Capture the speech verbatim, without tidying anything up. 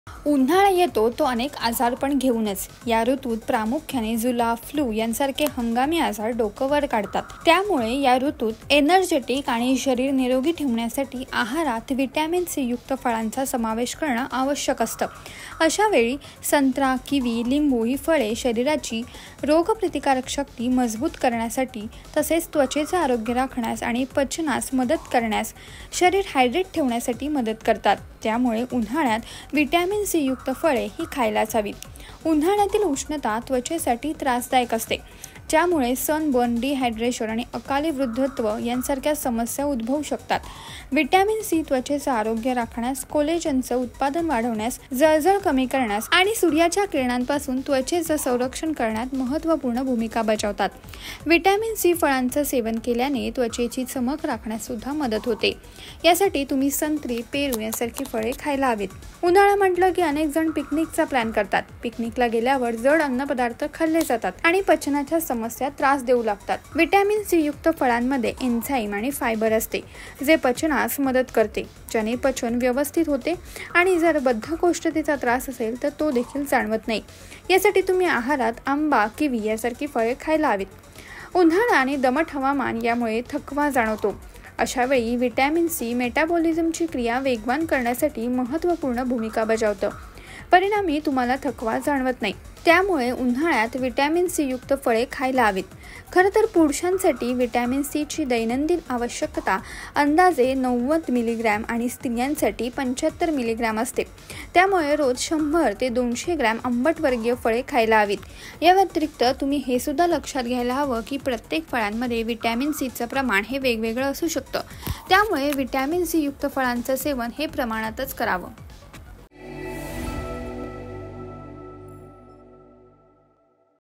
उन्हाळा येतो तो अनेक आजारपण घेऊनच। या ऋतूत प्रामुख्याने जुलाब, फ्लू यांसारखे हंगामी आजार डोकं वर काढतात। त्यामुळे या ऋतूत एनर्जेटिक आणि शरीर निरोगी ठेवण्यासाठी आहारात व्हिटॅमिन सी युक्त फळांचा समावेश करणं आवश्यक असतं। अशा वेळी संत्रा, किवी, लिंबू ही फळे शरीराची रोगप्रतिकारक शक्ती मजबूत करण्यासाठी तसेच त्वचेचे आरोग्य राखण्यास आणि पचनास मदत करण्यास, शरीर हायड्रेट ठेवण्यासाठी मदत करतात। त्यामुळे उन्हाळ्यात व्हिटॅमिन सी युक्त फळे ही खायलाच हवीत। उन्हाळ्यातील उष्णता त्वचेसाठी त्रासदायक असते, ज्यामुळे सनबर्न, डिहायड्रेशन आणि अकाली वृद्धत्व यांसारख्या समस्या उद्भवू शकतात। व्हिटॅमिन सी त्वचेचं आरोग्य राखण्यास, कोलेजनचं उत्पादन वाढवण्यास, जळजळ कमी करण्यास आणि सूर्याच्या किरणांपासून त्वचेचं संरक्षण करण्यात महत्त्वपूर्ण भूमिका बजावतात। व्हिटॅमिन सी फळांचं सेवन केल्याने त्वचेची चमक राखण्यास सुद्धा मदत होते। यासाठी तुम्ही संत्री, पेरू यांसारखी फळे खायला हवीत। उन्हाळा म्हटलं की अनेक जण पिकनिकचा प्लॅन करतात। पिकनिकला गेल्यावर जड अन्नपदार्थ खाल्ले जातात आणि पचनाच्या समस्या त्रास देऊ लागतात। व्हिटॅमिन सी युक्त फळांमध्ये एन्झाईम आणि फायबर असते, जे पचनास मदत करते, ज्याने पचन व्यवस्थित होते आणि जर बद्धकोष्ठतेचा त्रास असेल तर तो देखील जाणवत नाही। यासाठी तुम्ही आहारात आंबा, किवी यासारखी फळे खायला हवीत। उन्हाळा आणि दमट हवामान यामुळे थकवा जाणवतो। अशा वेळी व्हिटॅमिन सी मेटाबॉलिझमची क्रिया वेगवान करण्यासाठी महत्त्वपूर्ण भूमिका बजावतं। परिणामी तुम्हाला थकवा जाणवत नाही। त्यामुळे उन्हाळ्यात व्हिटॅमिन सी युक्त फळे खायला हवीत। खरं तर पुरुषांसाठी व्हिटॅमिन सी ची दैनंदिन आवश्यकता अंदाजे नव्वद मिलीग्रॅम आणि स्त्रियांसाठी पंच्याहत्तर मिलीग्रॅम असते। त्यामुळे रोज शंभर ते दोनशे ग्रॅम आंबट वर्गीय फळे खायला हवीत। या व्यतिरिक्त तुम्ही हे सुद्धा लक्षात घ्यायला हवं की प्रत्येक फळांमध्ये व्हिटॅमिन सीचं प्रमाण हे वेगवेगळं असू शकतं। त्यामुळे व्हिटॅमिन सी युक्त फळांचं सेवन हे प्रमाणातच करावं।